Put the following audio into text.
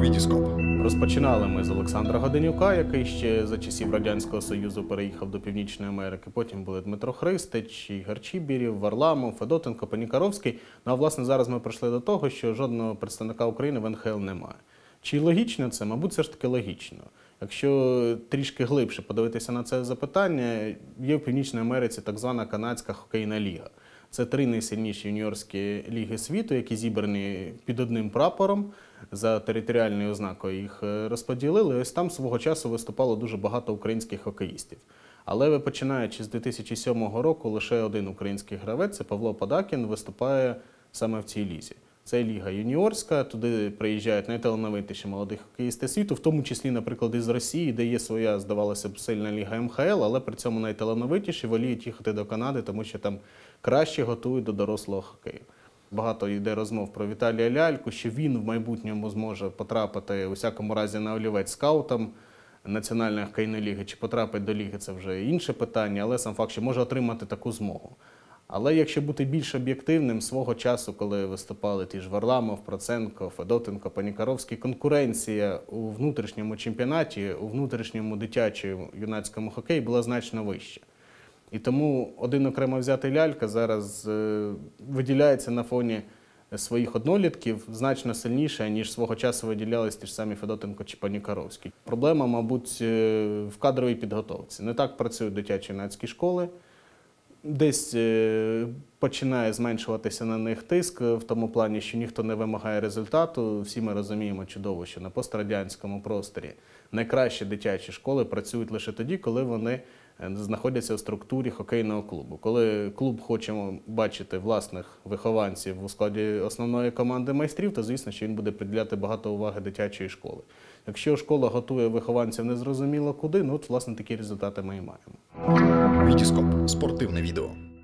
Вітіскоп. Розпочинали ми з Олександра Годенюка, який ще за часів Радянського Союзу переїхав до Північної Америки. Потім були Дмитро Христич, Ігор Чібірів, Варламов, Федотенко, Панікаровський. Ну а власне зараз ми прийшли до того, що жодного представника України в НХЛ немає. Чи логічно це? Мабуть, все ж таки логічно. Якщо трішки глибше подивитися на це запитання, є в Північній Америці так звана Канадська хокейна ліга. Це три найсильніші юніорські ліги світу, які зібрані під одним прапором, за територіальною ознакою їх розподілили. Ось там свого часу виступало дуже багато українських хокеїстів. Але починаючи з 2007 року, лише один український гравець, це Павло Подакін, виступає саме в цій лізі. Це ліга юніорська, туди приїжджають найталановитіші молоді хокеїсти світу, в тому числі, наприклад, із Росії, де є своя, здавалося б, сильна ліга МХЛ, але при цьому найталановитіші воліють їхати до Канади, тому що там краще готують до дорослого хокею. Багато йде розмов про Віталія Ляльку, що він в майбутньому зможе потрапити, у всякому разі, на олівець скаутом Національної хокейної ліги, чи потрапить до ліги, це вже інше питання, але сам факт, що може отримати таку змогу. Але якщо бути більш об'єктивним, свого часу, коли виступали ті ж Варламов, Проценко, Федотенко, Панікаровський, конкуренція у внутрішньому чемпіонаті, у внутрішньому дитячому юнацькому хокеї була значно вища. І тому один окремо взятий Лялька зараз виділяється на фоні своїх однолітків значно сильніше, ніж свого часу виділялись ті ж самі Федотенко чи Панікаровський. Проблема, мабуть, в кадровій підготовці. Не так працюють дитячі юнацькі школи. Десь починає зменшуватися на них тиск в тому плані, що ніхто не вимагає результату. Всі ми розуміємо чудово, що на пострадянському просторі найкращі дитячі школи працюють лише тоді, коли вони знаходяться в структурі хокейного клубу. Коли клуб хоче бачити власних вихованців у складі основної команди майстрів, то звісно, що він буде приділяти багато уваги дитячої школи. Якщо школа готує вихованців незрозуміло куди, ну от, власне, такі результати ми і маємо. Вітіскоп. Спортивне відео.